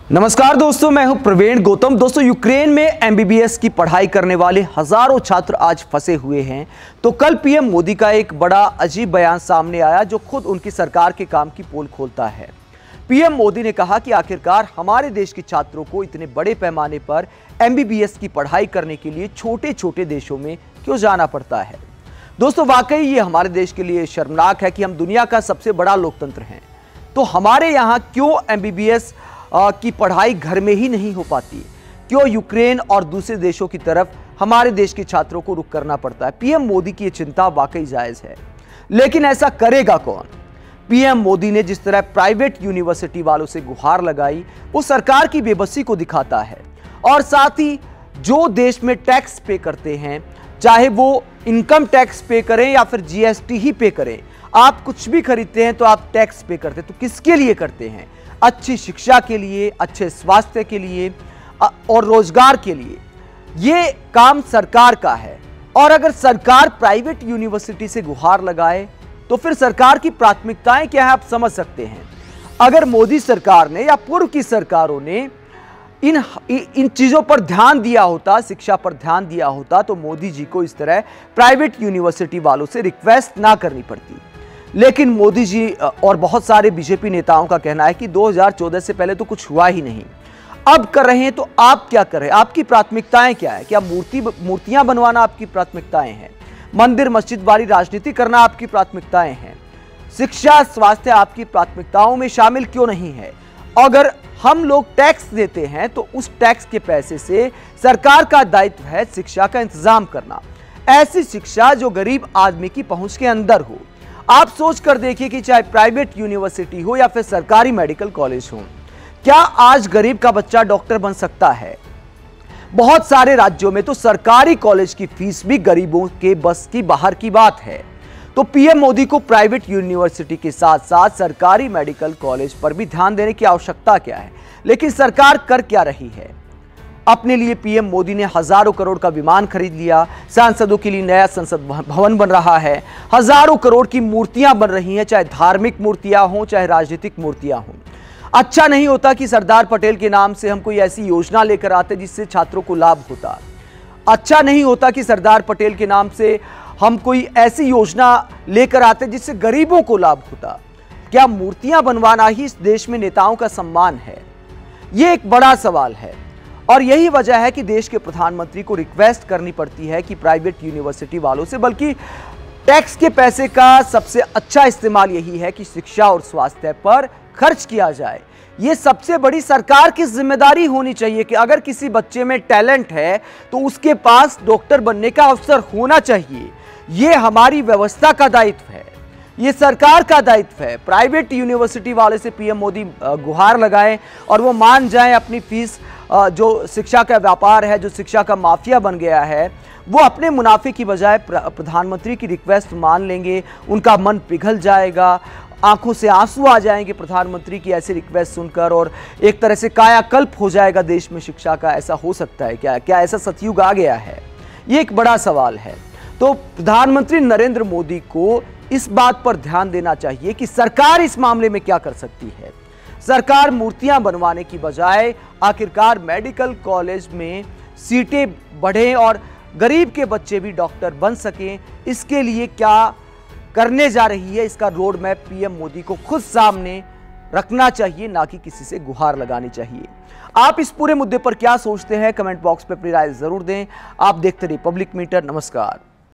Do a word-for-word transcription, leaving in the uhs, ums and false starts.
नमस्कार दोस्तों, मैं हूं प्रवीण गौतम। दोस्तों, यूक्रेन में एमबीबीएस की पढ़ाई करने वाले हजारों छात्र आज फंसे हुए हैं। तो कल पीएम मोदी का एक बड़ा अजीब बयान सामने आया जो खुद उनकी सरकार के काम की पोल खोलता है। पीएम मोदी ने कहा कि आखिरकार हमारे देश के छात्रों को इतने बड़े पैमाने पर एमबीबीएस की पढ़ाई करने के लिए छोटे छोटे देशों में क्यों जाना पड़ता है। दोस्तों, वाकई ये हमारे देश के लिए शर्मनाक है कि हम दुनिया का सबसे बड़ा लोकतंत्र हैं, तो हमारे यहाँ क्यों एमबीबीएस की पढ़ाई घर में ही नहीं हो पाती। क्यों यूक्रेन और दूसरे देशों की तरफ हमारे देश के छात्रों को रुख करना पड़ता है। पीएम मोदी की यह चिंता वाकई जायज है, लेकिन ऐसा करेगा कौन। पीएम मोदी ने जिस तरह प्राइवेट यूनिवर्सिटी वालों से गुहार लगाई, वो सरकार की बेबसी को दिखाता है। और साथ ही जो देश में टैक्स पे करते हैं, चाहे वो इनकम टैक्स पे करें या फिर जीएसटी ही पे करें, आप कुछ भी खरीदते हैं तो आप टैक्स पे करते हैं। तो किसके लिए करते हैं? अच्छी शिक्षा के लिए, अच्छे स्वास्थ्य के लिए और रोजगार के लिए। ये काम सरकार का है। और अगर सरकार प्राइवेट यूनिवर्सिटी से गुहार लगाए तो फिर सरकार की प्राथमिकताएं क्या है, आप समझ सकते हैं। अगर मोदी सरकार ने या पूर्व की सरकारों ने इन इन चीजों पर ध्यान दिया होता, शिक्षा पर ध्यान दिया होता, तो मोदी जी को इस तरह प्राइवेट यूनिवर्सिटी वालों से रिक्वेस्ट ना करनी पड़ती। लेकिन मोदी जी और बहुत सारे बीजेपी नेताओं का कहना है कि दो हज़ार चौदह से पहले तो कुछ हुआ ही नहीं, अब कर रहे हैं। तो आप क्या कर रहे हैं? आपकी प्राथमिकताएं क्या है? क्या मूर्ति मूर्तियां बनवाना आपकी प्राथमिकताएं हैं? मंदिर मस्जिद वाली राजनीति करना आपकी प्राथमिकताएं हैं? शिक्षा स्वास्थ्य आपकी प्राथमिकताओं में शामिल क्यों नहीं है? अगर हम लोग टैक्स देते हैं तो उस टैक्स के पैसे से सरकार का दायित्व है शिक्षा का इंतजाम करना, ऐसी शिक्षा जो गरीब आदमी की पहुंच के अंदर हो। आप सोच कर देखिए कि चाहे प्राइवेट यूनिवर्सिटी हो या फिर सरकारी मेडिकल कॉलेज हो, क्या आज गरीब का बच्चा डॉक्टर बन सकता है? बहुत सारे राज्यों में तो सरकारी कॉलेज की फीस भी गरीबों के बस की बाहर की बात है। तो पीएम मोदी को प्राइवेट यूनिवर्सिटी के साथ साथ सरकारी मेडिकल कॉलेज पर भी ध्यान देने की आवश्यकता क्या है। लेकिन सरकार कर क्या रही है? अपने लिए पीएम मोदी ने हजारों करोड़ का विमान खरीद लिया, सांसदों के लिए नया संसद भवन बन रहा है, हजारों करोड़ की मूर्तियां बन रही हैं, चाहे धार्मिक मूर्तियां हों चाहे राजनीतिक मूर्तियां हों। अच्छा नहीं होता कि सरदार पटेल के नाम से हम कोई ऐसी योजना लेकर आते जिससे छात्रों को लाभ होता। अच्छा नहीं होता कि सरदार पटेल के नाम से हम कोई ऐसी योजना लेकर आते जिससे गरीबों को लाभ होता। क्या मूर्तियां बनवाना ही इस देश में नेताओं का सम्मान है? यह एक बड़ा सवाल है। और यही वजह है कि देश के प्रधानमंत्री को रिक्वेस्ट करनी पड़ती है कि प्राइवेट यूनिवर्सिटी वालों से, बल्कि टैक्स के पैसे का सबसे अच्छा इस्तेमाल यही है कि शिक्षा और स्वास्थ्य पर खर्च किया जाए। ये सबसे बड़ी सरकार की जिम्मेदारी होनी चाहिए कि अगर किसी बच्चे में टैलेंट है तो उसके पास डॉक्टर बनने का अवसर होना चाहिए। ये हमारी व्यवस्था का दायित्व है, ये सरकार का दायित्व है। प्राइवेट यूनिवर्सिटी वाले से पीएम मोदी गुहार लगाएं और वो मान जाएं अपनी फीस, जो शिक्षा का व्यापार है, जो शिक्षा का माफिया बन गया है, वो अपने मुनाफे की बजाय प्रधानमंत्री की रिक्वेस्ट मान लेंगे। उनका मन पिघल जाएगा, आंखों से आंसू आ जाएंगे प्रधानमंत्री की ऐसी रिक्वेस्ट सुनकर, और एक तरह से कायाकल्प हो जाएगा देश में शिक्षा का। ऐसा हो सकता है क्या? क्या ऐसा सतयुग आ गया है? ये एक बड़ा सवाल है। तो प्रधानमंत्री नरेंद्र मोदी को इस बात पर ध्यान देना चाहिए कि सरकार इस मामले में क्या कर सकती है। सरकार मूर्तियां बनवाने की बजाय आखिरकार मेडिकल कॉलेज में सीटें बढ़ें और गरीब के बच्चे भी डॉक्टर बन सकें, इसके लिए क्या करने जा रही है, इसका रोड मैप पीएम मोदी को खुद सामने रखना चाहिए, ना कि किसी से गुहार लगानी चाहिए। आप इस पूरे मुद्दे पर क्या सोचते हैं? कमेंट बॉक्स पर अपनी राय जरूर दें। आप देखते रहिए पब्लिक मीटर। नमस्कार।